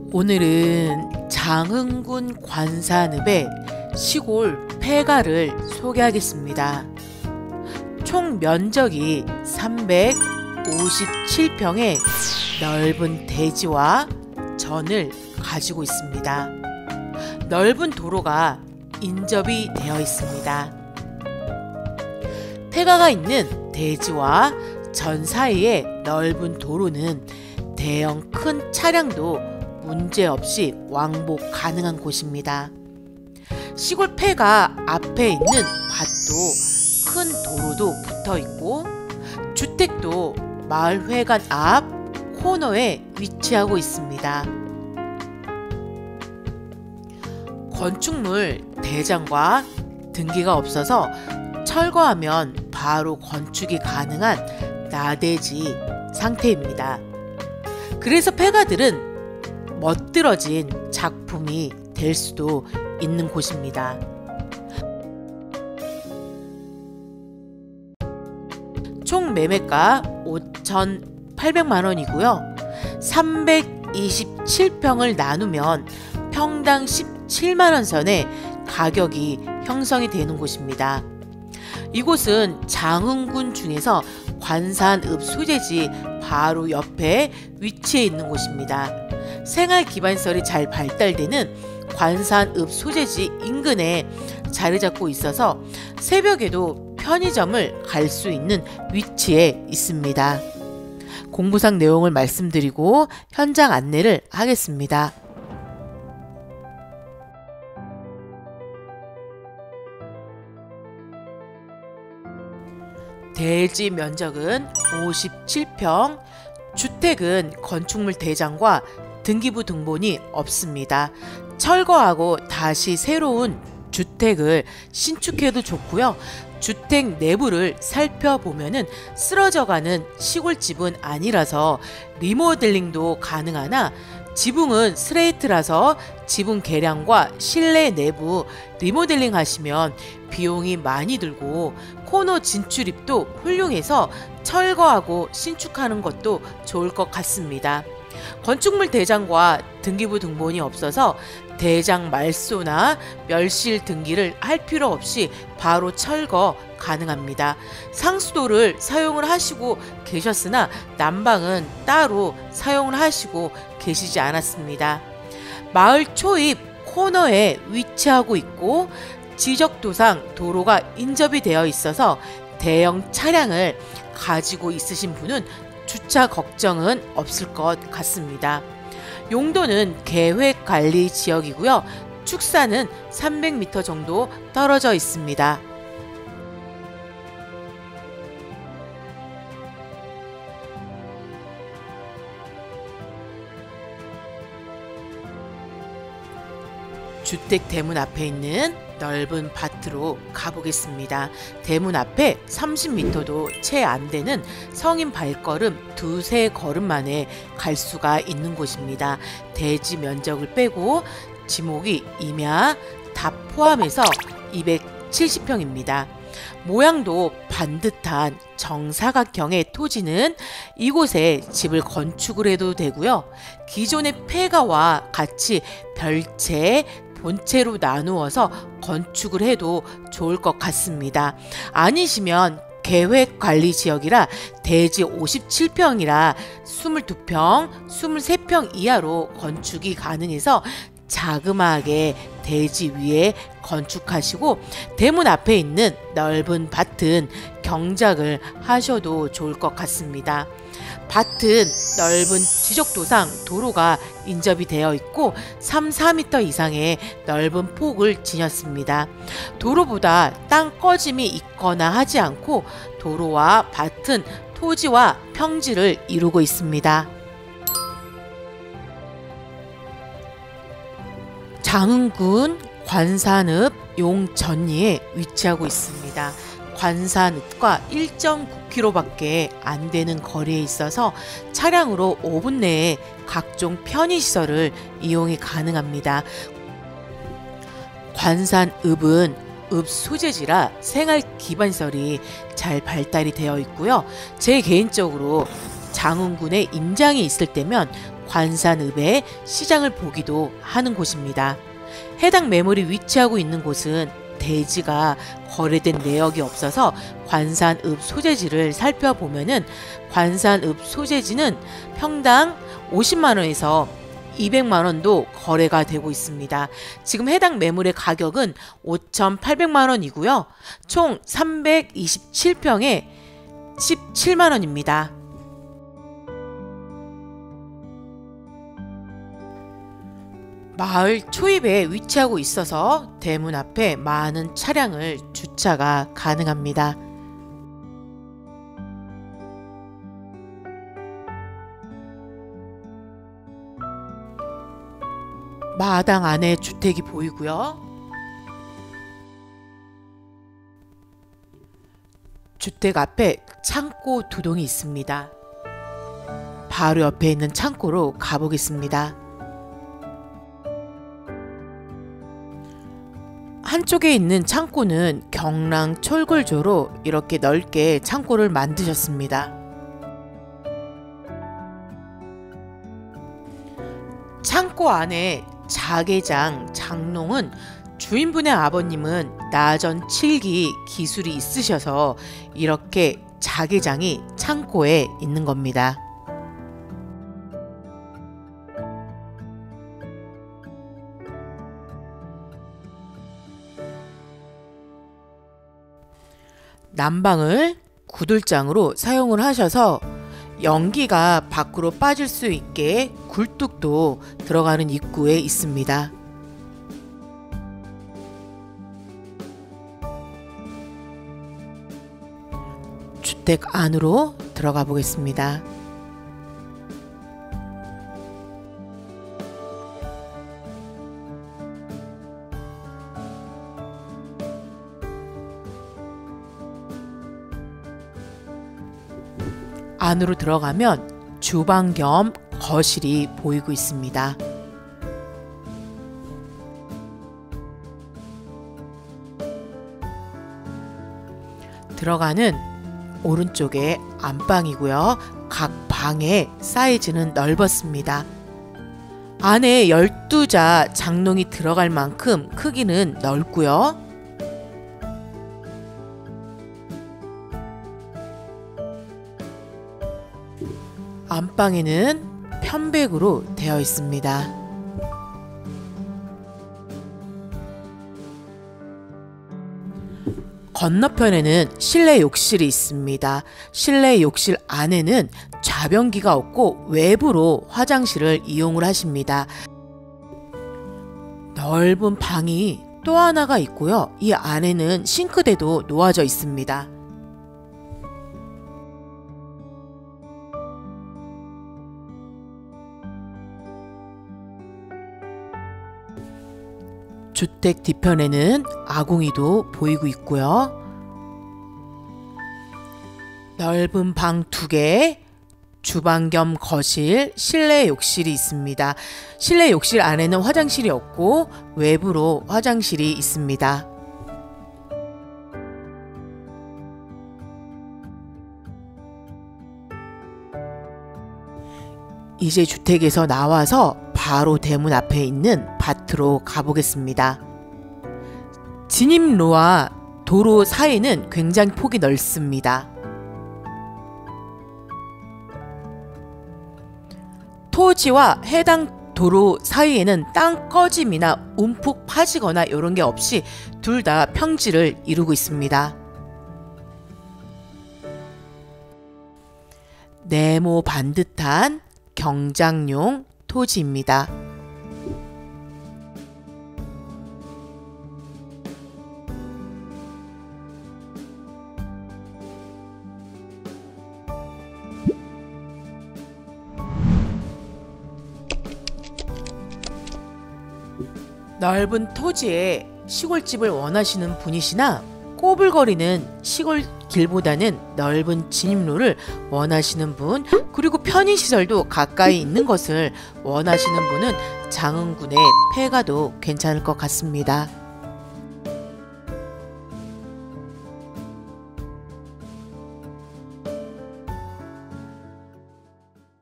오늘은 장흥군 관산읍의 시골 폐가를 소개하겠습니다. 총 면적이 357평의 넓은 대지와 전을 가지고 있습니다. 넓은 도로가 인접이 되어 있습니다. 폐가가 있는 대지와 전 사이의 넓은 도로는 대형 큰 차량도 문제없이 왕복 가능한 곳입니다. 시골 폐가 앞에 있는 밭도 큰 도로도 붙어 있고 주택도 마을회관 앞 코너에 위치하고 있습니다. 건축물 대장과 등기가 없어서 철거하면 바로 건축이 가능한 나대지 상태입니다. 그래서 폐가들은 멋들어진 작품이 될 수도 있는 곳입니다. 총 매매가 5,800만 원이고요. 327평을 나누면 평당 17만 원 선의 가격이 형성이 되는 곳입니다. 이곳은 장흥군 중에서 관산읍 소재지 바로 옆에 위치해 있는 곳입니다. 생활기반시설이 잘 발달되는 관산읍 소재지 인근에 자리 잡고 있어서 새벽에도 편의점을 갈 수 있는 위치에 있습니다. 공부상 내용을 말씀드리고 현장 안내를 하겠습니다. 대지 면적은 57평, 주택은 건축물 대장과 등기부 등본이 없습니다. 철거하고 다시 새로운 주택을 신축해도 좋고요. 주택 내부를 살펴보면은 쓰러져가는 시골집은 아니라서 리모델링도 가능하나 지붕은 스레이트라서 지붕 개량과 실내 내부 리모델링 하시면 비용이 많이 들고 코너 진출입도 훌륭해서 철거하고 신축하는 것도 좋을 것 같습니다. 건축물 대장과 등기부 등본이 없어서 대장 말소나 멸실 등기를 할 필요 없이 바로 철거 가능합니다. 상수도를 사용을 하시고 계셨으나 난방은 따로 사용을 하시고 계시지 않았습니다. 마을 초입 코너에 위치하고 있고 지적도상 도로가 인접이 되어 있어서 대형 차량을 가지고 있으신 분은 주차 걱정은 없을 것 같습니다. 용도는 계획관리 지역이고요. 축사는 300m 정도 떨어져 있습니다. 주택 대문 앞에 있는 넓은 밭으로 가보겠습니다. 대문 앞에 30m도 채 안 되는 성인 발걸음 두세 걸음 만에 갈 수가 있는 곳입니다. 대지 면적을 빼고 지목이 임야 다 포함해서 270평입니다. 모양도 반듯한 정사각형의 토지는 이곳에 집을 건축을 해도 되고요. 기존의 폐가와 같이 별채 본체로 나누어서 건축을 해도 좋을 것 같습니다. 아니시면 계획관리지역이라 대지 57평이라 22평, 23평 이하로 건축이 가능해서 자그마하게 대지 위에 건축하시고 대문 앞에 있는 넓은 밭은 경작을 하셔도 좋을 것 같습니다. 밭은 넓은 지적도상 도로가 인접이 되어 있고 3, 4m 이상의 넓은 폭을 지녔습니다. 도로보다 땅 꺼짐이 있거나 하지 않고 도로와 밭은 토지와 평지를 이루고 있습니다. 장흥군 관산읍 용전리에 위치하고 있습니다. 관산읍과 1.9km밖에 안 되는 거리에 있어서 차량으로 5분 내에 각종 편의시설을 이용이 가능합니다. 관산읍은 읍 소재지라 생활 기반시설이 잘 발달이 되어 있고요. 제 개인적으로 장흥군에 임장이 있을 때면 관산읍의 시장을 보기도 하는 곳입니다. 해당 매물이 위치하고 있는 곳은 대지가 거래된 내역이 없어서 관산읍 소재지를 살펴보면은 관산읍 소재지는 평당 50만 원에서 200만 원도 거래가 되고 있습니다. 지금 해당 매물의 가격은 5,800만 원이고요. 총 327평에 17만 원입니다. 마을 초입에 위치하고 있어서 대문 앞에 많은 차량을 주차가 가능합니다. 마당 안에 주택이 보이고요. 주택 앞에 창고 두 동이 있습니다. 바로 옆에 있는 창고로 가보겠습니다. 한쪽에 있는 창고는 경랑 철골조로 이렇게 넓게 창고를 만드셨습니다. 창고 안에 자개장, 장롱은 주인분의 아버님은 나전 7기 기술이 있으셔서 이렇게 자개장이 창고에 있는 겁니다. 난방을 구들장으로 사용을 하셔서 연기가 밖으로 빠질 수 있게 굴뚝도 들어가는 입구에 있습니다. 주택 안으로 들어가 보겠습니다. 안으로 들어가면 주방 겸 거실이 보이고 있습니다. 들어가는 오른쪽에 안방이고요. 각 방의 사이즈는 넓었습니다. 안에 12자 장롱이 들어갈 만큼 크기는 넓고요. 안방에는 편백으로 되어 있습니다. 건너편에는 실내 욕실이 있습니다. 실내 욕실 안에는 좌변기가 없고 외부로 화장실을 이용을 하십니다. 넓은 방이 또 하나가 있고요. 이 안에는 싱크대도 놓아져 있습니다. 주택 뒤편에는 아궁이도 보이고 있고요. 넓은 방 2개, 주방 겸 거실, 실내 욕실이 있습니다. 실내 욕실 안에는 화장실이 없고 외부로 화장실이 있습니다. 이제 주택에서 나와서 바로 대문 앞에 있는 밭으로 가보겠습니다. 진입로와 도로 사이는 굉장히 폭이 넓습니다. 토지와 해당 도로 사이에는 땅 꺼짐이나 움푹 파지거나 이런 게 없이 둘 다 평지를 이루고 있습니다. 네모 반듯한 경장용 토지입니다. 넓은 토지에 시골집을 원하시는 분이시나 꼬불거리는 시골 길보다는 넓은 진입로를 원하시는 분, 그리고 편의시설도 가까이 있는 것을 원하시는 분은 장흥군의 폐가도 괜찮을 것 같습니다.